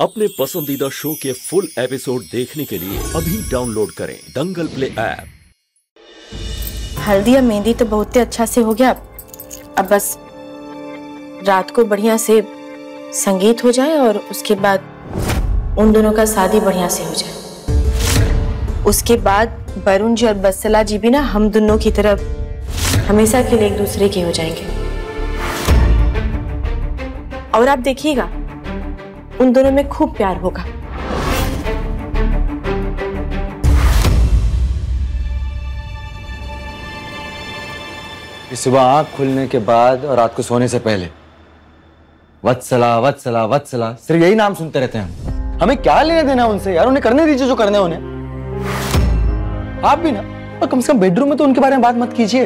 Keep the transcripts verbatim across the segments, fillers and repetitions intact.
अपने पसंदीदा शो के फुल एपिसोड देखने के लिए अभी डाउनलोड करें दंगल प्ले ऐप। हल्दी या मेहंदी तो बहुत ही अच्छा से हो गया, अब बस रात को बढ़िया से संगीत हो जाए और उसके बाद उन दोनों का शादी बढ़िया से हो जाए। उसके बाद वरुण जी और बत्सला जी भी ना हम दोनों की तरफ हमेशा के लिए एक दूसरे के हो जाएंगे। और आप देखिएगा उन दोनों में खूब प्यार होगा। सुबह आंख खुलने के बाद और रात को सोने से पहले वत्सला वत्सला वत्सला सिर्फ यही नाम सुनते रहते हैं हम। हमें क्या लेने देना उनसे यार, उन्हें करने दीजिए जो करने उन्हें। आप भी ना, और कम से कम बेडरूम में तो उनके बारे में बात मत कीजिए।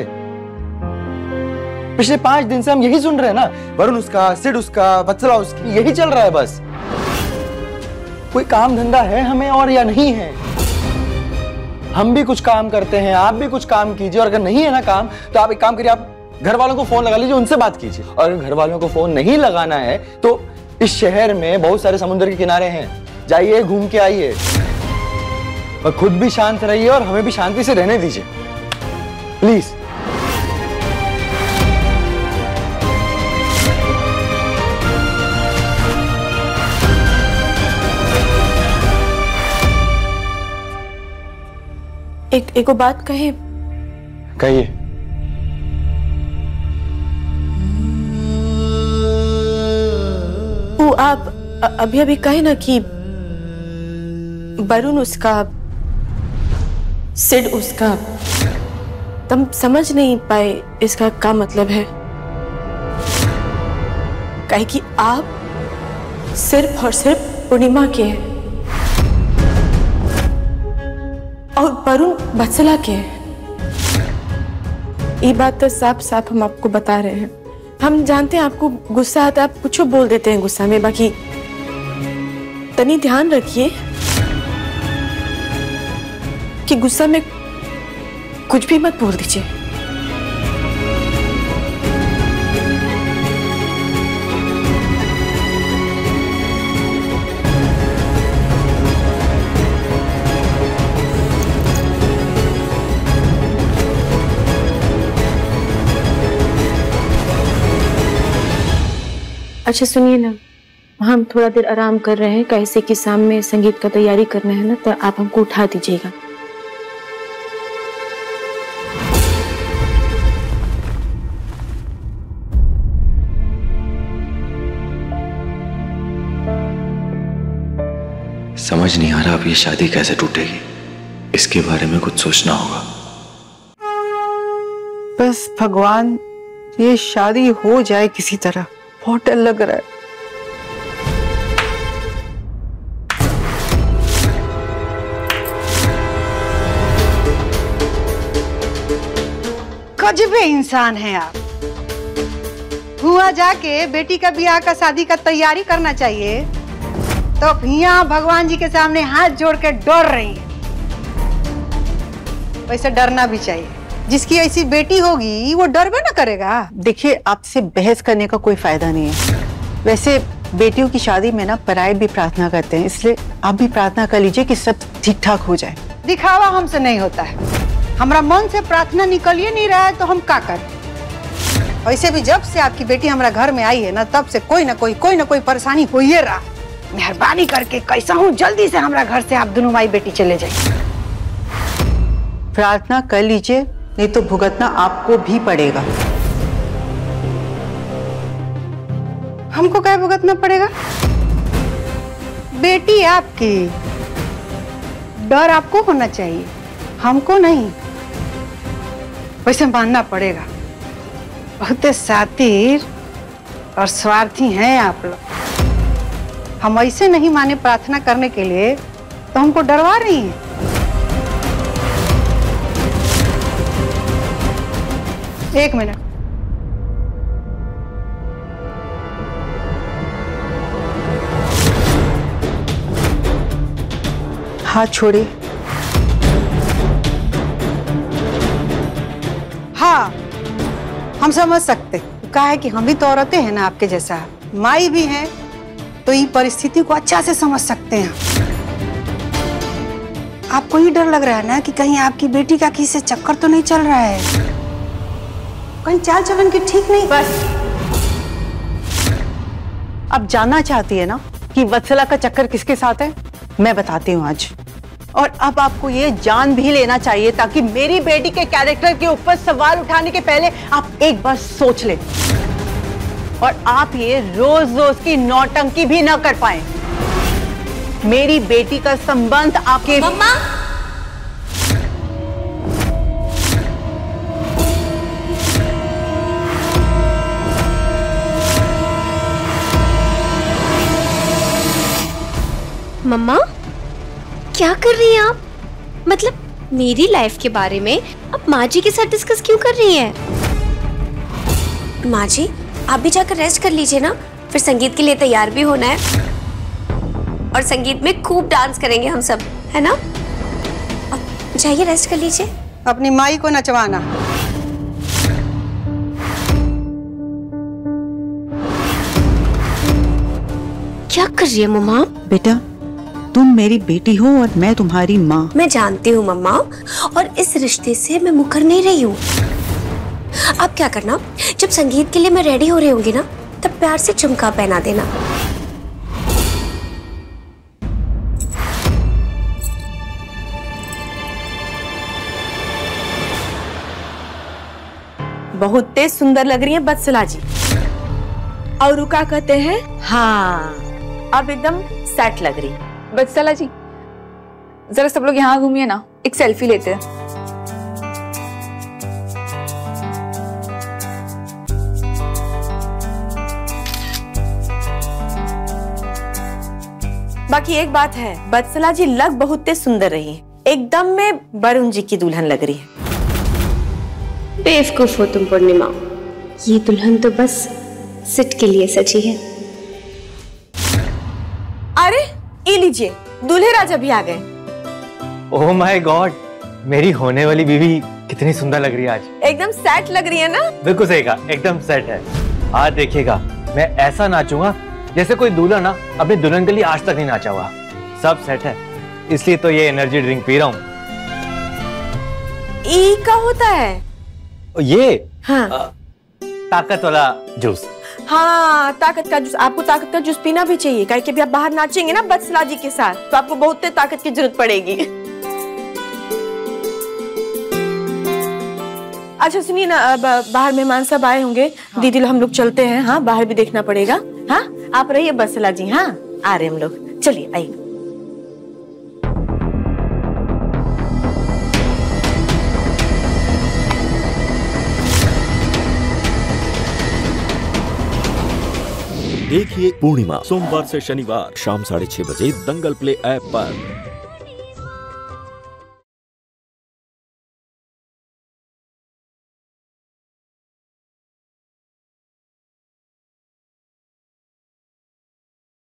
पिछले पांच दिन से हम यही सुन रहे हैं ना, वरुण उसका, सिड उसका, वत्सला उसकी, यही चल रहा है बस। कोई काम धंधा है हमें और या नहीं है? हम भी कुछ काम करते हैं, आप भी कुछ काम कीजिए, और अगर नहीं है ना काम तो आप एक काम करिए, आप घर वालों को फोन लगा लीजिए, उनसे बात कीजिए। और अगर घर वालों को फोन नहीं लगाना है तो इस शहर में बहुत सारे समुद्र के किनारे हैं, जाइए घूम के आइए और खुद भी शांत रहिए और हमें भी शांति से रहने दीजिए प्लीज। एक एको बात कहे। कहिए। वो आप अभी अभी कहे ना कि वरुण उसका, सिड उसका, तुम समझ नहीं पाए इसका क्या मतलब है? कहे कि आप सिर्फ और सिर्फ पूर्णिमा के हैं और वरुण वत्सला के हैं। ये बात तो साफ साफ हम आपको बता रहे हैं। हम जानते हैं आपको गुस्सा आता है, आप कुछ बोल देते हैं गुस्सा में, बाकी तनी ध्यान रखिए कि गुस्सा में कुछ भी मत बोल दीजिए। अच्छा सुनिए ना, हम थोड़ा देर आराम कर रहे हैं, कैसे कि शाम में संगीत का तैयारी करना है ना, तो आप हमको उठा दीजिएगा। समझ नहीं आ रहा अब ये शादी कैसे टूटेगी, इसके बारे में कुछ सोचना होगा। बस भगवान ये शादी हो जाए किसी तरह, बहुत डर लग रहा है। गजबे इंसान हैं आप। हुआ जाके बेटी का ब्याह का शादी का तैयारी करना चाहिए तो यहाँ भगवान जी के सामने हाथ जोड़ के डर रही है। वैसे डरना भी चाहिए, जिसकी ऐसी बेटी होगी वो डर भी ना करेगा। देखिए आपसे बहस करने का कोई फायदा नहीं है। वैसे बेटियों की शादी में ना पराये भी प्रार्थना करते हैं, इसलिए आप भी प्रार्थना कर लीजिए कि सब ठीक ठाक हो जाए। दिखावा हमसे नहीं होता है, हमारा मन से प्रार्थना निकल ही नहीं रहा है तो हम क्या करें। वैसे भी जब से आपकी बेटी हमारा घर में आई है ना, तब से कोई ना कोई कोई ना कोई परेशानी हो ही रहा। मेहरबानी करके कैसा हूँ जल्दी से हमारा घर से आप दोनों माई बेटी चले जाइए। प्रार्थना कर लीजिए, नहीं तो भुगतना आपको भी पड़ेगा। हमको क्या भुगतना पड़ेगा? बेटी आपकी, डर आपको होना चाहिए, हमको नहीं। वैसे मानना पड़ेगा बहुत शातिर और स्वार्थी हैं आप लोग। हम ऐसे नहीं माने प्रार्थना करने के लिए तो हमको डरवा रही हैं। एक मिनट, हाथ छोड़िए। हाँ हम समझ सकते, कहा है कि हम भी तो औरतें हैं ना आपके जैसा, माई भी हैं तो ये परिस्थिति को अच्छा से समझ सकते हैं। आपको ही डर लग रहा है ना कि कहीं आपकी बेटी का किसी से चक्कर तो नहीं चल रहा है, कहीं चाल चलन की ठीक नहीं। बस अब जानना चाहती है ना कि वत्सला का चक्कर किसके साथ है? मैं बताती हूँ आज। और अब आपको ये जान भी लेना चाहिए ताकि मेरी बेटी के कैरेक्टर के ऊपर सवाल उठाने के पहले आप एक बार सोच लें और आप ये रोज रोज की नौटंकी भी ना कर पाए। मेरी बेटी का संबंध आपके मम्मा, मम्मा क्या कर रही हैं आप? मतलब मेरी लाइफ के बारे में आप माँ जी के साथ डिस्कस क्यों कर रही हैं? माँ जी आप भी जाकर रेस्ट कर लीजिए ना, फिर संगीत के लिए तैयार भी होना है और संगीत में खूब डांस करेंगे हम सब, है ना? अब जाइए रेस्ट कर लीजिए। अपनी माई को नचवाना। क्या कर रही है मम्मा? बेटा तुम मेरी बेटी हो और मैं तुम्हारी माँ। मैं जानती हूँ मम्मा, और इस रिश्ते से मैं मुकर नहीं रही हूँ। अब क्या करना, जब संगीत के लिए मैं रेडी हो रही होंगी ना, तब प्यार से झुमका पहना देना। बहुत तेज सुंदर लग रही है वत्सला जी। और रुका कहते हैं हाँ, अब एकदम सेट लग रही। वत्सला जी जरा सब लोग यहाँ घूमिए ना, एक सेल्फी लेते हैं। बाकी एक बात है, वत्सला जी लग बहुत तेज सुंदर रही है, एकदम में वरुण जी की दुल्हन लग रही है। बेवकूफ हो तुम पूर्णिमा, ये दुल्हन तो बस सिट के लिए सजी है। अरे ये लीजिए, दूल्हे राजा भी आ गए। ओह माय गॉड, मेरी होने वाली बीवी कितनी सुंदर लग रही है आज। एकदम सेट लग रही है ना? बिल्कुल सही कहा, एकदम सेट है। आज देखिएगा मैं ऐसा नाचूंगा जैसे कोई दूल्हा ना अपने दुल्हन के लिए आज तक नहीं नाचा हुआ। सब सेट है, इसलिए तो ये एनर्जी ड्रिंक पी रहा हूँ। ई का होता है ये हाँ। आ, ताकत वाला जूस। हाँ ताकत का जूस। आपको ताकत का जूस पीना भी चाहिए, काहे कि अभी आप बाहर नाचेंगे ना वत्सला जी के साथ, तो आपको बहुत ताकत की जरूरत पड़ेगी। अच्छा सुनिए ना, बाहर मेहमान सब आए होंगे। हाँ। दीदी हम लोग चलते हैं। हाँ बाहर भी देखना पड़ेगा। हाँ आप रहिए वत्सला जी। हाँ आ रहे हम लोग, चलिए आइए। देखिए पूर्णिमा सोमवार से शनिवार शाम साढ़े छह बजे दंगल प्ले ऐप पर।